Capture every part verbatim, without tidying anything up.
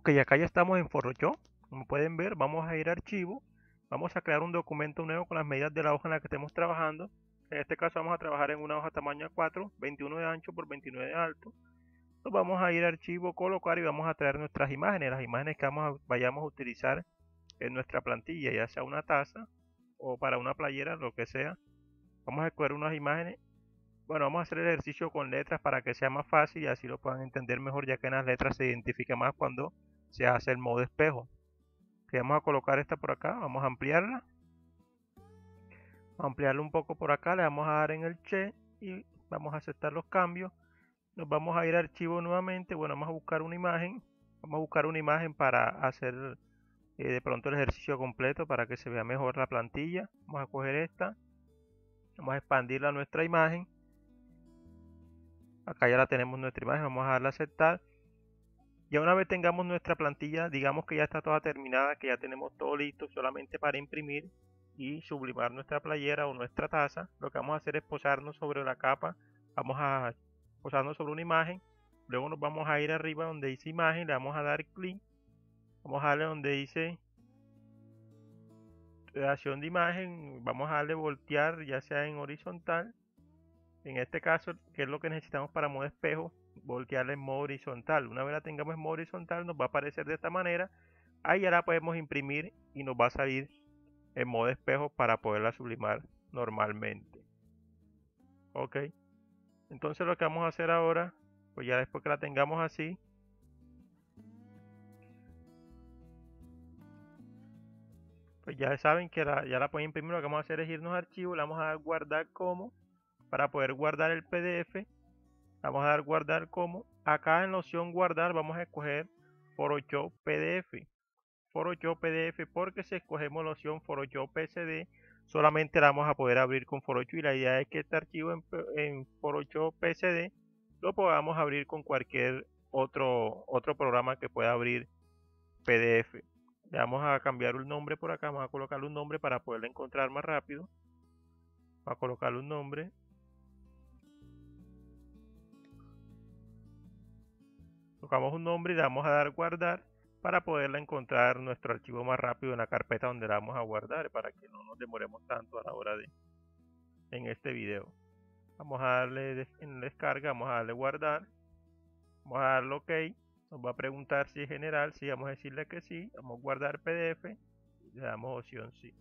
Ok, acá ya estamos en Photoshop. Como pueden ver, vamos a ir a archivo. Vamos a crear un documento nuevo con las medidas de la hoja en la que estemos trabajando. En este caso vamos a trabajar en una hoja tamaño A cuatro, veintiuno de ancho por veintinueve de alto. Nos vamos a ir a archivo, colocar y vamos a traer nuestras imágenes. Las imágenes que vamos a, vayamos a utilizar en nuestra plantilla, ya sea una taza o para una playera, lo que sea. Vamos a escoger unas imágenes. Bueno, vamos a hacer el ejercicio con letras para que sea más fácil y así lo puedan entender mejor, ya que en las letras se identifica más cuando se hace el modo espejo. Que vamos a colocar esta por acá, vamos a ampliarla. Vamos a ampliarla un poco por acá, le vamos a dar en el che y vamos a aceptar los cambios. Nos vamos a ir a archivo nuevamente. Bueno, vamos a buscar una imagen. Vamos a buscar una imagen para hacer eh, de pronto el ejercicio completo para que se vea mejor la plantilla. Vamos a coger esta. Vamos a expandirla a nuestra imagen. Acá ya la tenemos nuestra imagen. Vamos a darle a aceptar. Ya una vez tengamos nuestra plantilla, digamos que ya está toda terminada, que ya tenemos todo listo solamente para imprimir y sublimar nuestra playera o nuestra taza, lo que vamos a hacer es posarnos sobre la capa. Vamos a posarnos sobre una imagen. Luego nos vamos a ir arriba donde dice imagen, le vamos a dar clic. Vamos a darle donde dice creación de imagen. Vamos a darle voltear, ya sea en horizontal. En este caso, que es lo que necesitamos para modo espejo, voltearla en modo horizontal. Una vez la tengamos en modo horizontal, nos va a aparecer de esta manera. Ahí ya la podemos imprimir y nos va a salir en modo espejo para poderla sublimar normalmente. Ok. Entonces lo que vamos a hacer ahora, pues ya después que la tengamos así, pues ya saben que la, ya la pueden imprimir. Lo que vamos a hacer es irnos a archivo, le vamos a dar guardar como, para poder guardar el P D F. Vamos a dar guardar como. Acá en la opción guardar vamos a escoger Photoshop P D F. Photoshop P D F, porque si escogemos la opción Photoshop P S D, solamente la vamos a poder abrir con Photoshop, y la idea es que este archivo en, en Photoshop P S D lo podamos abrir con cualquier otro, otro programa que pueda abrir P D F. Le vamos a cambiar un nombre por acá, vamos a colocarle un nombre para poderlo encontrar más rápido. Vamos a colocarle un nombre. Colocamos un nombre y le vamos a dar guardar para poderla encontrar nuestro archivo más rápido en la carpeta donde la vamos a guardar, para que no nos demoremos tanto a la hora de en este video. Vamos a darle en descarga, vamos a darle guardar, vamos a darle ok. Nos va a preguntar si es general, si vamos a decirle que sí, vamos a guardar P D F y le damos opción sí.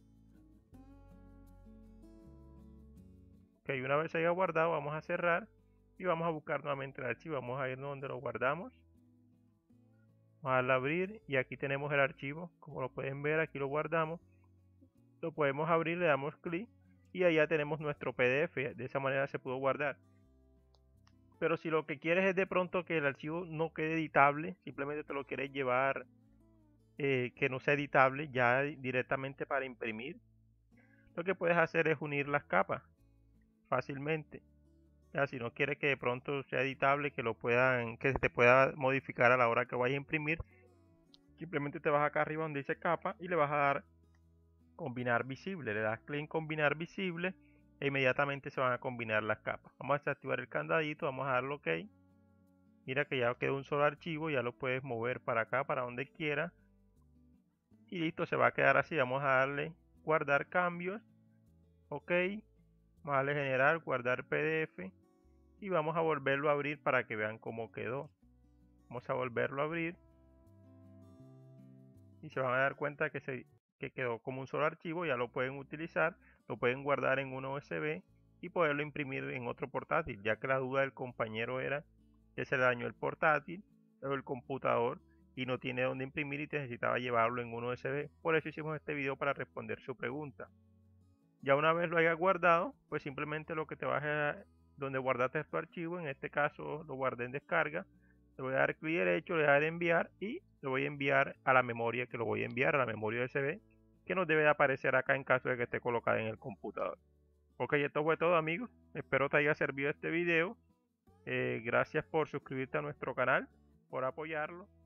Ok, una vez haya guardado, vamos a cerrar y vamos a buscar nuevamente el archivo. Vamos a irnos donde lo guardamos. Vamos a darle a abrir y aquí tenemos el archivo. Como lo pueden ver, aquí lo guardamos. Lo podemos abrir, le damos clic y allá tenemos nuestro P D F. De esa manera se pudo guardar. Pero si lo que quieres es de pronto que el archivo no quede editable, simplemente te lo quieres llevar eh, que no sea editable ya directamente para imprimir, lo que puedes hacer es unir las capas fácilmente. Ya, si no quieres que de pronto sea editable, que lo puedan, que se te pueda modificar a la hora que vayas a imprimir, simplemente te vas acá arriba donde dice capa y le vas a dar combinar visible. Le das clic en combinar visible e inmediatamente se van a combinar las capas. Vamos a desactivar el candadito, vamos a darle ok. Mira que ya quedó un solo archivo, ya lo puedes mover para acá, para donde quieras. Y listo, se va a quedar así. Vamos a darle guardar cambios. Ok. Vamos a darle generar, guardar P D F. Y vamos a volverlo a abrir para que vean cómo quedó. Vamos a volverlo a abrir. Y se van a dar cuenta que, se, que quedó como un solo archivo. Ya lo pueden utilizar. Lo pueden guardar en una U S B y poderlo imprimir en otro portátil. Ya que la duda del compañero era que se le dañó el portátil o el computador y no tiene dónde imprimir y necesitaba llevarlo en un U S B. Por eso hicimos este video, para responder su pregunta. Ya una vez lo hayas guardado, pues simplemente lo que te vas a donde guardaste tu archivo, en este caso lo guardé en descarga, le voy a dar clic derecho, le voy a dar enviar y lo voy a enviar a la memoria que lo voy a enviar, a la memoria U S B, que nos debe de aparecer acá en caso de que esté colocada en el computador. Ok, esto fue todo, amigos. Espero te haya servido este video. Eh, gracias por suscribirte a nuestro canal, por apoyarlo.